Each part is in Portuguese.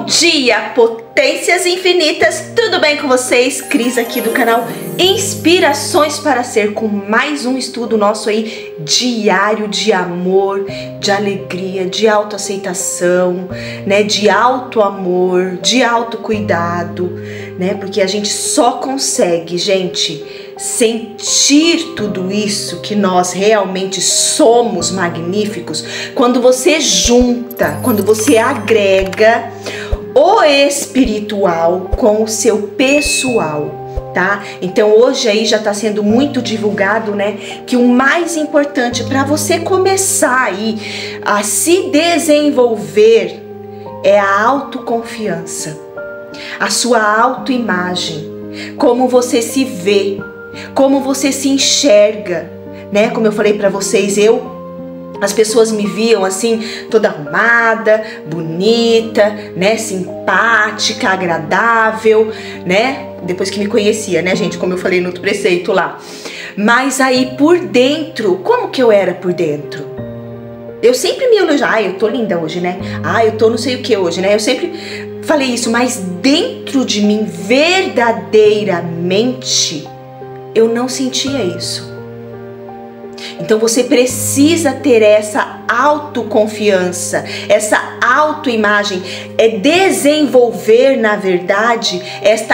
dia, potências infinitas! Tudo bem com vocês? Cris aqui do canal Inspirações para Ser, com mais um estudo nosso aí diário de amor, de alegria, de autoaceitação, né? De autoamor, de autocuidado, né? Porque a gente só consegue, gente, sentir tudo isso, que nós realmente somos magníficos, quando você junta, quando você agrega o espiritual com o seu pessoal, tá? Então hoje aí já está sendo muito divulgado, né, que o mais importante para você começar aí a se desenvolver é a autoconfiança, a sua autoimagem, como você se vê, como você se enxerga, né? Como eu falei para vocês, as pessoas me viam assim, toda arrumada, bonita, né? Simpática, agradável, né? Depois que me conhecia, né, gente? Como eu falei no outro preceito lá. Mas aí por dentro, como que eu era por dentro? Eu sempre me elogiava, eu tô linda hoje, né? Eu tô não sei o que hoje, né? Eu sempre falei isso, mas dentro de mim, verdadeiramente, eu não sentia isso. Então você precisa ter essa autoconfiança, essa autoimagem, é desenvolver, na verdade, esta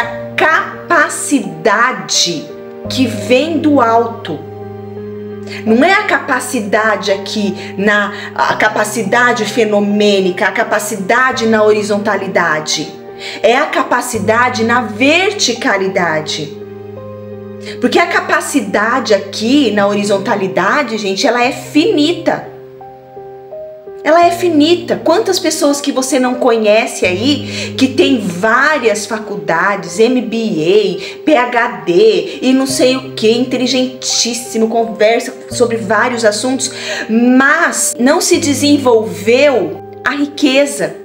capacidade que vem do alto. Não é a capacidade aqui, a capacidade fenomênica, a capacidade na horizontalidade. É a capacidade na verticalidade. Porque a capacidade aqui na horizontalidade, gente, ela é finita. Ela é finita. Quantas pessoas que você não conhece aí, que tem várias faculdades, MBA, PhD e não sei o que, inteligentíssimo, conversa sobre vários assuntos, mas não se desenvolveu a riqueza.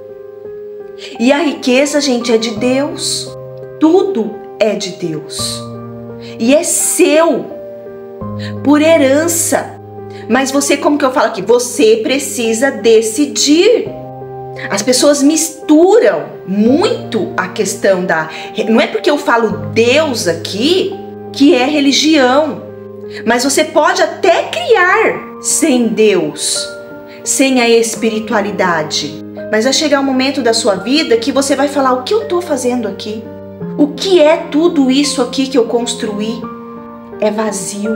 E a riqueza, gente, é de Deus. Tudo é de Deus. E é seu, por herança. Mas você, como que eu falo aqui? Você precisa decidir. As pessoas misturam muito a questão da... Não é porque eu falo Deus aqui que é religião. Mas você pode até criar sem Deus, sem a espiritualidade. Mas vai chegar um momento da sua vida que você vai falar: o que eu estou fazendo aqui? O que é tudo isso aqui que eu construí? É vazio,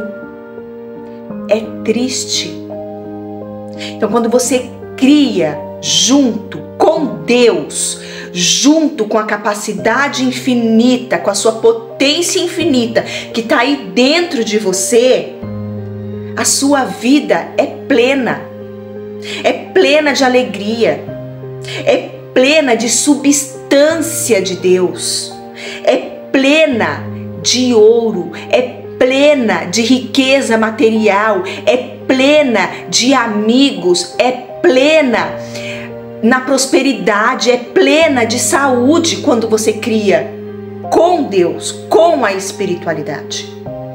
é triste. Então, quando você cria junto com Deus, junto com a capacidade infinita, com a sua potência infinita que está aí dentro de você, a sua vida é plena de alegria, é plena de substância de Deus. É plena de ouro, é plena de riqueza material, é plena de amigos, é plena na prosperidade, é plena de saúde quando você cria com Deus, com a espiritualidade.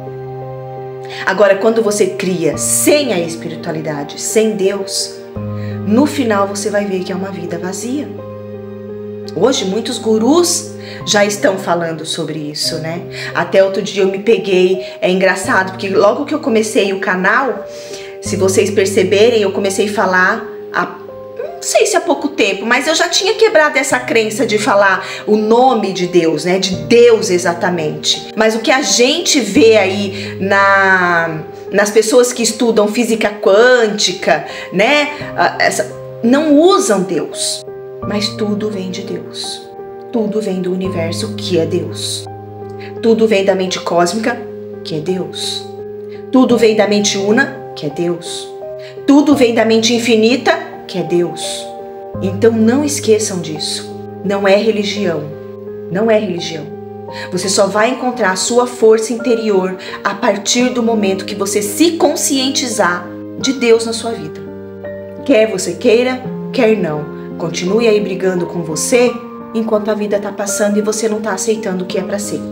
Agora, quando você cria sem a espiritualidade, sem Deus, no final você vai ver que é uma vida vazia. Hoje muitos gurus já estão falando sobre isso, né? Até outro dia eu me peguei, é engraçado, porque logo que eu comecei o canal, se vocês perceberem, eu comecei a falar, não sei se há pouco tempo, mas eu já tinha quebrado essa crença de falar o nome de Deus, né? De Deus exatamente. Mas o que a gente vê aí nas pessoas que estudam física quântica, né? Não usam Deus. Mas tudo vem de Deus. Tudo vem do universo, que é Deus. Tudo vem da mente cósmica, que é Deus. Tudo vem da mente una, que é Deus. Tudo vem da mente infinita, que é Deus. Então não esqueçam disso. Não é religião. Não é religião. Você só vai encontrar a sua força interior a partir do momento que você se conscientizar de Deus na sua vida. Quer você queira, quer não. Continue aí brigando com você enquanto a vida tá passando e você não tá aceitando o que é para ser.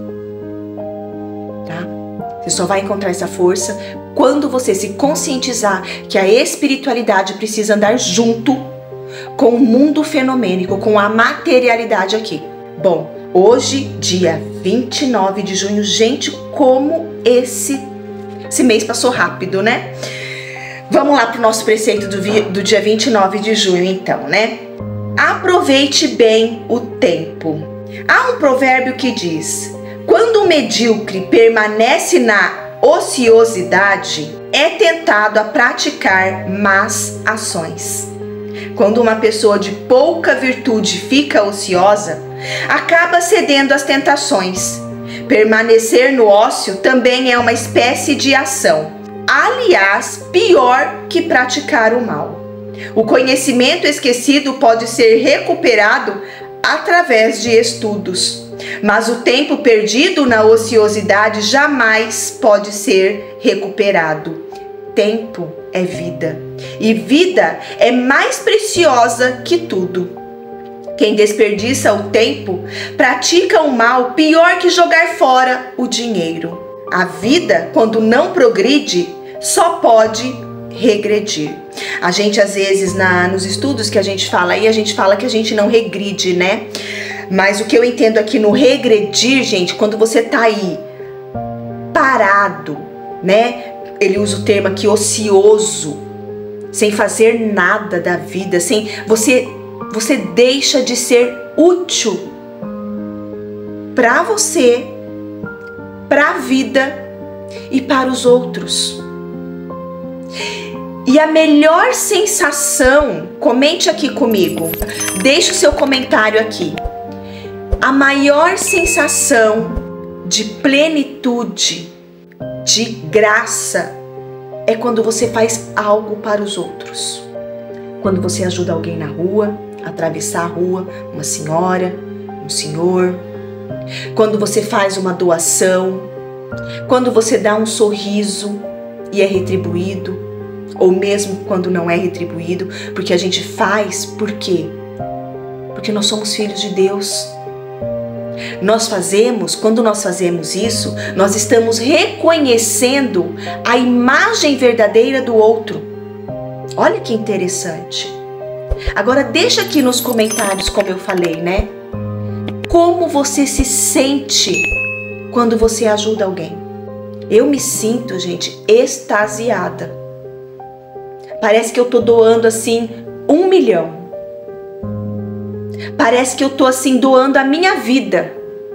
Tá? Você só vai encontrar essa força quando você se conscientizar que a espiritualidade precisa andar junto com o mundo fenomênico, com a materialidade aqui. Bom, hoje, dia 29 de junho, gente, como esse mês passou rápido, né? Vamos lá para o nosso preceito do dia 29 de junho, então, né? Aproveite bem o tempo. Há um provérbio que diz: quando o medíocre permanece na ociosidade, é tentado a praticar más ações. Quando uma pessoa de pouca virtude fica ociosa, acaba cedendo às tentações. Permanecer no ócio também é uma espécie de ação. Aliás, pior que praticar o mal. O conhecimento esquecido pode ser recuperado através de estudos, mas o tempo perdido na ociosidade jamais pode ser recuperado. Tempo é vida, e vida é mais preciosa que tudo. Quem desperdiça o tempo pratica o mal pior que jogar fora o dinheiro. A vida, quando não progride, só pode regredir. A gente, às vezes, nos estudos que a gente fala aí, a gente fala que a gente não regride, né? Mas o que eu entendo aqui no regredir, gente, quando você tá aí parado, né? Ele usa o termo aqui ocioso, sem fazer nada da vida, sem você deixa de ser útil para você, para a vida e para os outros. E a melhor sensação, comente aqui comigo, deixe o seu comentário aqui. A maior sensação de plenitude, de graça, é quando você faz algo para os outros. Quando você ajuda alguém na rua, a atravessar a rua, uma senhora, um senhor. Quando você faz uma doação. Quando você dá um sorriso e é retribuído. Ou mesmo quando não é retribuído, porque a gente faz, por quê? Porque nós somos filhos de Deus. Quando nós fazemos isso, nós estamos reconhecendo a imagem verdadeira do outro. Olha que interessante. Agora deixa aqui nos comentários, como eu falei, né? Como você se sente quando você ajuda alguém? Eu me sinto, gente, extasiada. Parece que eu tô doando assim 1 milhão. Parece que eu tô assim doando a minha vida.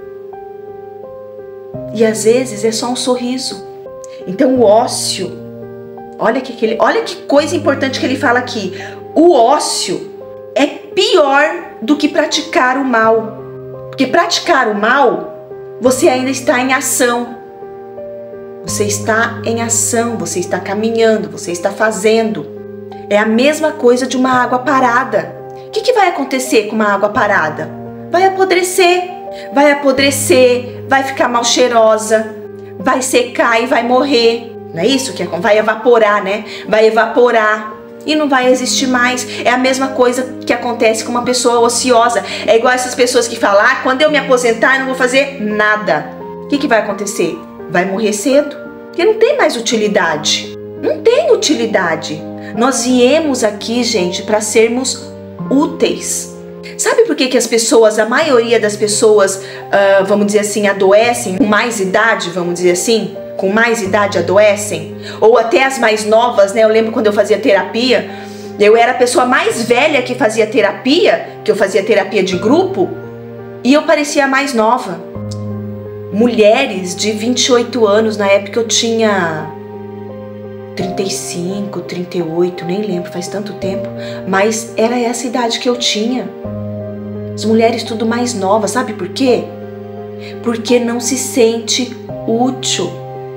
E às vezes é só um sorriso. Então o ócio, olha que coisa importante que ele fala aqui. O ócio é pior do que praticar o mal. Porque praticar o mal, você ainda está em ação. Você está em ação, você está caminhando, você está fazendo. É a mesma coisa de uma água parada. O que vai acontecer com uma água parada? Vai apodrecer, vai ficar mal cheirosa, vai secar e vai morrer. Não é isso que vai evaporar, né? Vai evaporar e não vai existir mais. É a mesma coisa que acontece com uma pessoa ociosa. É igual essas pessoas que falam: quando eu me aposentar eu não vou fazer nada. O que vai acontecer? Vai morrer cedo, porque não tem mais utilidade. Não tem utilidade. Nós viemos aqui, gente, para sermos úteis. Sabe por que as pessoas, a maioria das pessoas, vamos dizer assim, adoecem com mais idade, vamos dizer assim? Com mais idade adoecem? Ou até as mais novas, né? Eu lembro quando eu fazia terapia, eu era a pessoa mais velha que fazia terapia, que eu fazia terapia de grupo, e eu parecia mais nova. Mulheres de 28 anos, na época eu tinha 35, 38, nem lembro, faz tanto tempo, mas era essa idade que eu tinha. As mulheres tudo mais novas, sabe por quê? Porque não se sente útil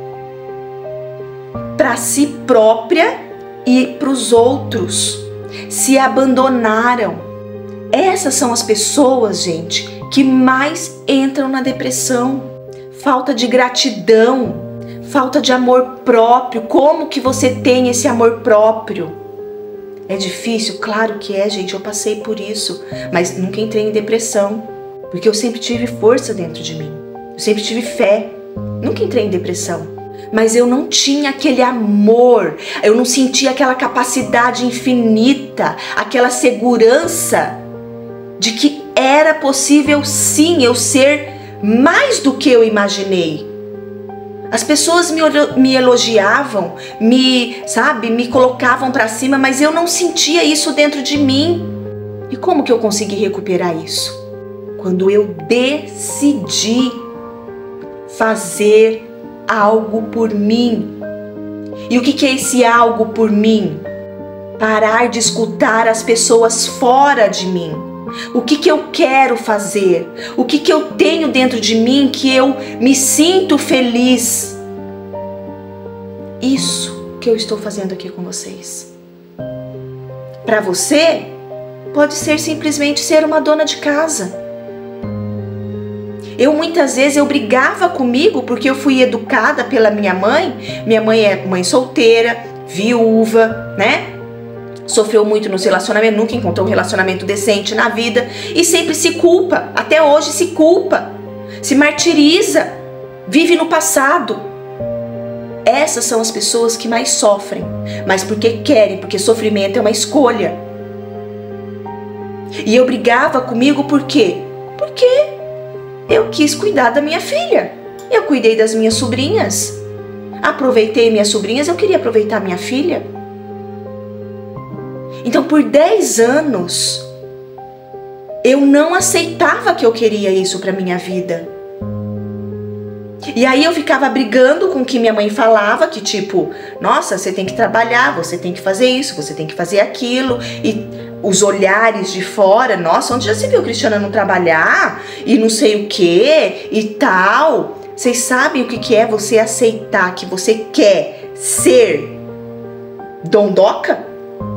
para si própria e para os outros. Se abandonaram. Essas são as pessoas, gente, que mais entram na depressão. Falta de gratidão, falta de amor próprio. Como que você tem esse amor próprio? É difícil? Claro que é, gente. Eu passei por isso, mas nunca entrei em depressão, porque eu sempre tive força dentro de mim. Eu sempre tive fé. Nunca entrei em depressão. mas eu não tinha aquele amor, eu não sentia aquela capacidade infinita, aquela segurança de que era possível sim eu ser mais do que eu imaginei. As pessoas me elogiavam, me colocavam para cima, mas eu não sentia isso dentro de mim. E como que eu consegui recuperar isso? Quando eu decidi fazer algo por mim. E o que é esse algo por mim? Parar de escutar as pessoas fora de mim. O que eu quero fazer? O que eu tenho dentro de mim que eu me sinto feliz? Isso que eu estou fazendo aqui com vocês. Para você, pode ser simplesmente ser uma dona de casa. Muitas vezes eu brigava comigo porque eu fui educada pela minha mãe. Minha mãe é mãe solteira, viúva, né? Sofreu muito no relacionamento, nunca encontrou um relacionamento decente na vida e sempre se culpa, até hoje se culpa, se martiriza, vive no passado. Essas são as pessoas que mais sofrem, mas porque querem, porque sofrimento é uma escolha. E eu brigava comigo por quê? Porque eu quis cuidar da minha filha, eu cuidei das minhas sobrinhas, aproveitei minhas sobrinhas, eu queria aproveitar minha filha. Então, por 10 anos, eu não aceitava que eu queria isso para minha vida. E aí eu ficava brigando com o que minha mãe falava, que tipo, nossa, você tem que trabalhar, você tem que fazer isso, você tem que fazer aquilo. E os olhares de fora, nossa, onde já se viu Cristiana não trabalhar? E não sei o que e tal. Vocês sabem o que é você aceitar que você quer ser dondoca?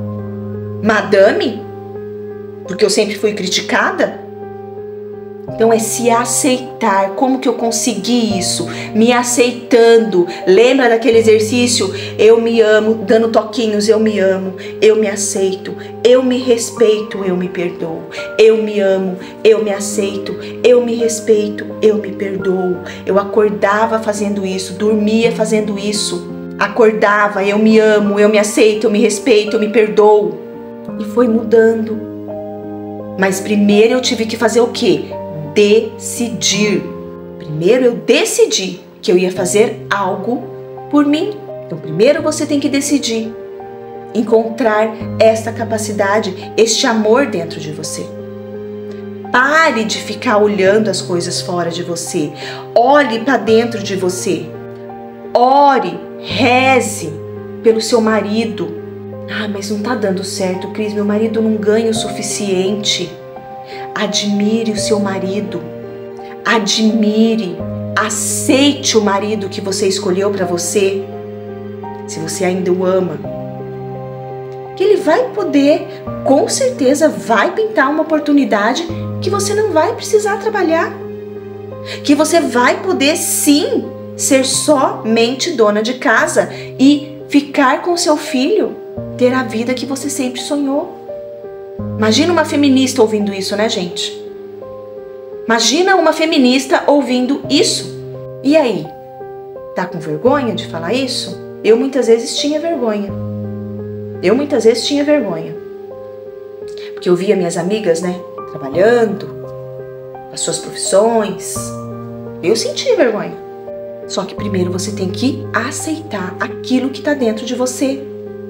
Madame? Porque eu sempre fui criticada? Então é se aceitar. Como que eu consegui isso? Me aceitando. Lembra daquele exercício? Eu me amo, dando toquinhos, eu me amo, eu me aceito, eu me respeito, eu me perdoo. Eu me amo, eu me aceito, eu me respeito, eu me perdoo. Eu acordava fazendo isso, dormia fazendo isso. Acordava, eu me amo, eu me aceito, eu me respeito, eu me perdoo. E foi mudando. Mas primeiro eu tive que fazer o quê? Decidir. Primeiro eu decidi que eu ia fazer algo por mim. Então primeiro você tem que decidir. Encontrar esta capacidade, este amor dentro de você. Pare de ficar olhando as coisas fora de você. Olhe para dentro de você. Ore, reze pelo seu marido. Ah, mas não tá dando certo, Cris, meu marido não ganha o suficiente. Admire o seu marido. Admire, aceite o marido que você escolheu para você. Se você ainda o ama. Que ele vai poder, com certeza vai pintar uma oportunidade que você não vai precisar trabalhar. Que você vai poder sim ser somente dona de casa e ficar com seu filho. Ter a vida que você sempre sonhou. Imagina uma feminista ouvindo isso, né, gente? Imagina uma feminista ouvindo isso. E aí? Tá com vergonha de falar isso? Eu muitas vezes tinha vergonha. Porque eu via minhas amigas, né, trabalhando, as suas profissões. Eu sentia vergonha. Só que primeiro você tem que aceitar aquilo que tá dentro de você.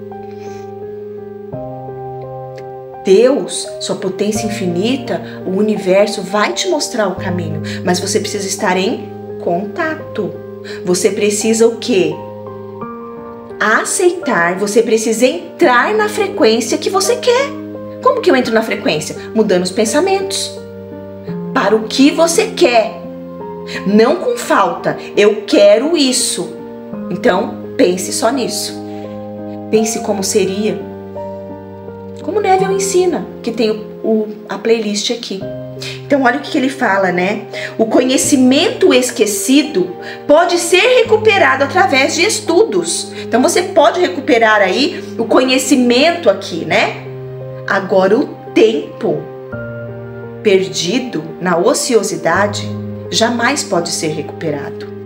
Deus, sua potência infinita, o universo vai te mostrar o caminho, mas você precisa estar em contato. Você precisa o quê? Aceitar, você precisa entrar na frequência que você quer. Como que eu entro na frequência? Mudando os pensamentos para o que você quer. Não com falta, eu quero isso. Então, pense só nisso. Pense como seria. Como Neville ensina, que tem a playlist aqui. Então olha o que ele fala, né? O conhecimento esquecido pode ser recuperado através de estudos. Então você pode recuperar aí o conhecimento aqui, né? Agora o tempo perdido na ociosidade jamais pode ser recuperado.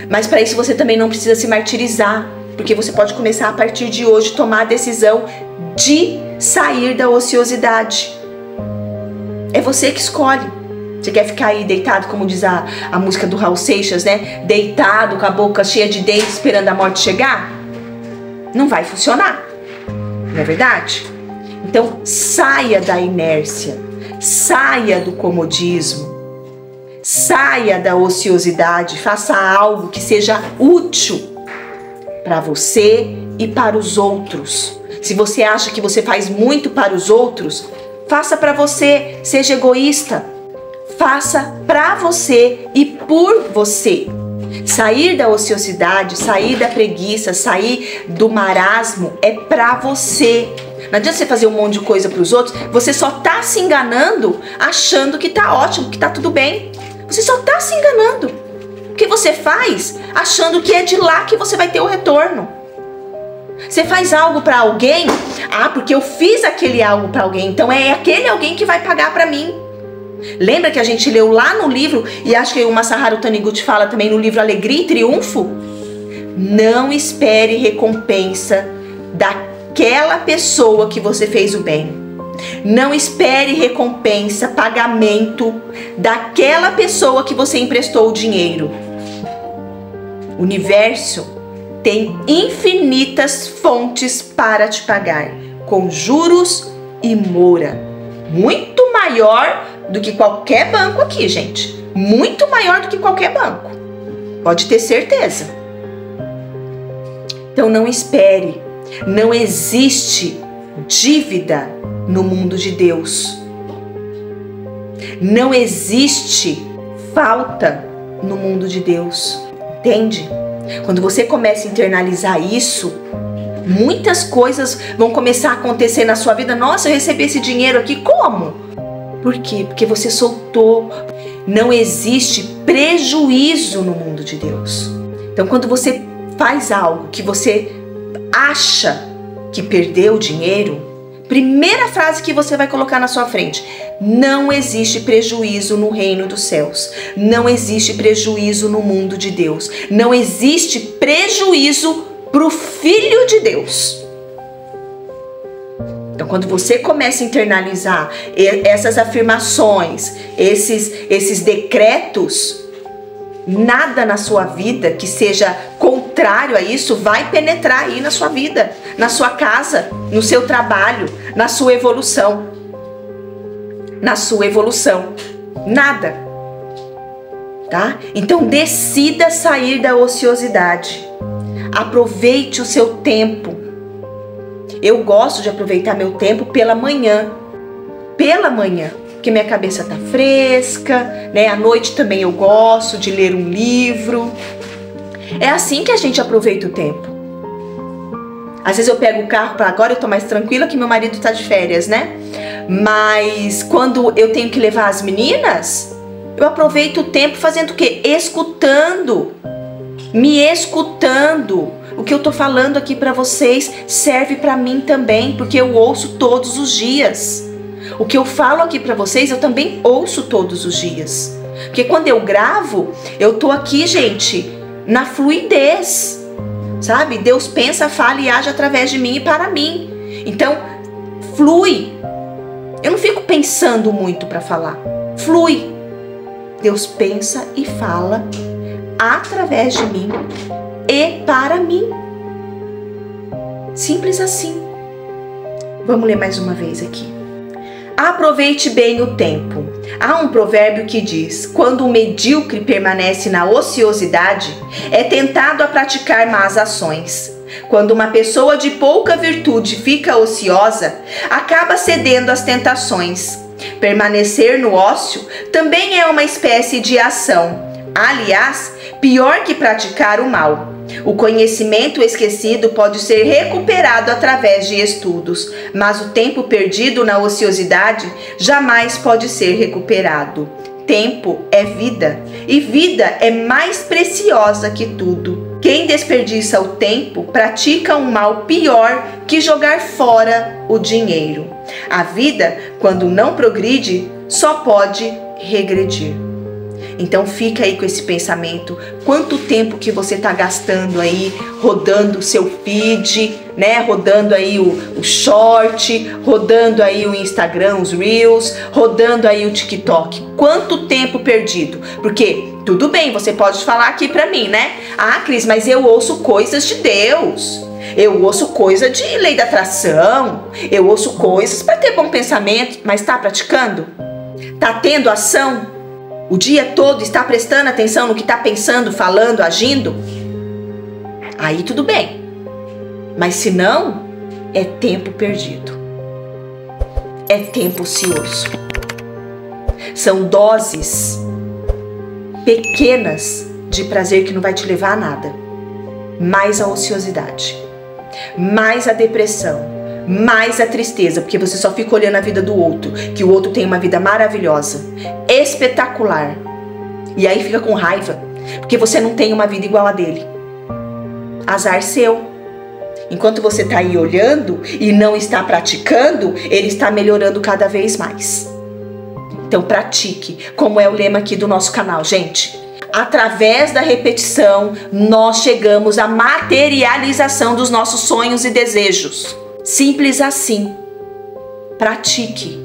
Mas para isso você também não precisa se martirizar, porque você pode começar a partir de hoje tomar a decisão de sair da ociosidade. É você que escolhe. Você quer ficar aí deitado, como diz a música do Raul Seixas, né? Deitado com a boca cheia de dentes esperando a morte chegar? Não vai funcionar, não é verdade? Então saia da inércia, saia do comodismo, saia da ociosidade, faça algo que seja útil para você e para os outros. Se você acha que você faz muito para os outros, faça para você, seja egoísta. Faça para você e por você. Sair da ociosidade, sair da preguiça, sair do marasmo é para você. Não adianta você fazer um monte de coisa para os outros, você só tá se enganando achando que tá ótimo, que tá tudo bem. Você só tá se enganando. O que você faz achando que é de lá que você vai ter o retorno. Você faz algo para alguém, porque eu fiz aquele algo para alguém, então é aquele alguém que vai pagar para mim. Lembra que a gente leu lá no livro, e acho que o Masaharu Taniguchi fala também no livro Alegria e Triunfo? Não espere recompensa daquela pessoa que você fez o bem. Não espere recompensa, pagamento daquela pessoa que você emprestou o dinheiro. O universo tem infinitas fontes para te pagar, com juros e mora. Muito maior do que qualquer banco aqui, gente. Muito maior do que qualquer banco. Pode ter certeza. Então não espere. Não existe dívida no mundo de Deus. Não existe falta no mundo de Deus. Entende? Quando você começa a internalizar isso, muitas coisas vão começar a acontecer na sua vida. Nossa, eu recebi esse dinheiro aqui, como? Por quê? Porque você soltou. Não existe prejuízo no mundo de Deus. Então, quando você faz algo que você acha que perdeu dinheiro, primeira frase que você vai colocar na sua frente: não existe prejuízo no reino dos céus. Não existe prejuízo no mundo de Deus. Não existe prejuízo para o Filho de Deus. Então, quando você começa a internalizar essas afirmações, esses decretos, nada na sua vida que seja contrário a isso vai penetrar aí na sua vida, na sua casa, no seu trabalho, na sua evolução. Na sua evolução. Nada. Tá? Então, decida sair da ociosidade. Aproveite o seu tempo. Eu gosto de aproveitar meu tempo pela manhã. Pela manhã. Porque minha cabeça tá fresca, né? À noite também eu gosto de ler um livro. É assim que a gente aproveita o tempo. Às vezes eu pego o carro para agora, eu tô mais tranquila que meu marido tá de férias, né? Mas quando eu tenho que levar as meninas, eu aproveito o tempo fazendo o quê? Escutando. Me escutando. O que eu tô falando aqui para vocês serve para mim também, porque eu ouço todos os dias. O que eu falo aqui para vocês, eu também ouço todos os dias. Porque quando eu gravo, eu tô aqui, gente, na fluidez. Sabe? Deus pensa, fala e age através de mim e para mim. Então, flui. Eu não fico pensando muito para falar. Flui. Deus pensa e fala através de mim e para mim. Simples assim. Vamos ler mais uma vez aqui. Aproveite bem o tempo. Há um provérbio que diz: quando o medíocre permanece na ociosidade, é tentado a praticar más ações. Quando uma pessoa de pouca virtude fica ociosa, acaba cedendo às tentações. Permanecer no ócio também é uma espécie de ação. Aliás, pior que praticar o mal. O conhecimento esquecido pode ser recuperado através de estudos, mas o tempo perdido na ociosidade jamais pode ser recuperado. Tempo é vida, e vida é mais preciosa que tudo. Quem desperdiça o tempo pratica um mal pior que jogar fora o dinheiro. A vida, quando não progride, só pode regredir. Então fica aí com esse pensamento, quanto tempo que você tá gastando aí rodando o seu feed, né? Rodando aí o short, rodando aí o Instagram, os Reels, rodando aí o TikTok. Quanto tempo perdido? Porque tudo bem, você pode falar aqui pra mim, né? Ah, Cris, mas eu ouço coisas de Deus. Eu ouço coisa de lei da atração. Eu ouço coisas para ter bom pensamento, mas tá praticando? Tá tendo ação? O dia todo está prestando atenção no que está pensando, falando, agindo? Aí tudo bem. Mas se não, é tempo perdido. É tempo ocioso. São doses pequenas de prazer que não vai te levar a nada. Mais a ociosidade, mais a depressão, mais a tristeza, porque você só fica olhando a vida do outro, que o outro tem uma vida maravilhosa, espetacular, e aí fica com raiva, porque você não tem uma vida igual a dele. Azar seu. Enquanto você está aí olhando e não está praticando, ele está melhorando cada vez mais. Então pratique, como é o lema aqui do nosso canal, gente. Através da repetição, nós chegamos à materialização dos nossos sonhos e desejos. Simples assim. Pratique.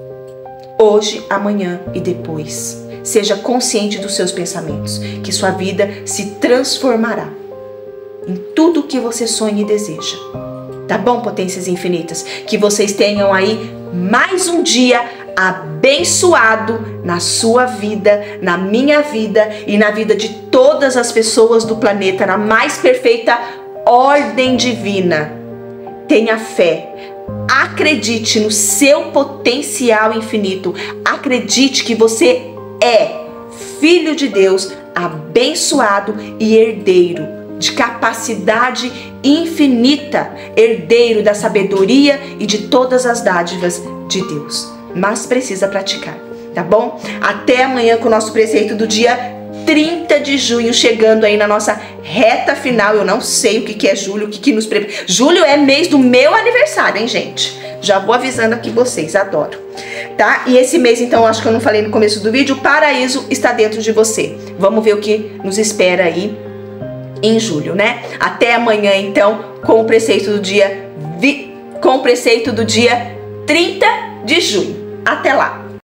Hoje, amanhã e depois. Seja consciente dos seus pensamentos, que sua vida se transformará em tudo o que você sonha e deseja. Tá bom, potências infinitas? Que vocês tenham aí mais um dia abençoado na sua vida, na minha vida e na vida de todas as pessoas do planeta, na mais perfeita ordem divina. Tenha fé, acredite no seu potencial infinito, acredite que você é filho de Deus, abençoado e herdeiro de capacidade infinita, herdeiro da sabedoria e de todas as dádivas de Deus. Mas precisa praticar, tá bom? Até amanhã com o nosso preceito do dia 30 de junho, chegando aí na nossa reta final. Eu não sei o que é julho, o que nos prepara. Julho é mês do meu aniversário, hein, gente? Já vou avisando aqui vocês, adoro. Tá? E esse mês, então, acho que eu não falei no começo do vídeo, o paraíso está dentro de você. Vamos ver o que nos espera aí em julho, né? Até amanhã, então, com o preceito do dia 30 de junho. Até lá!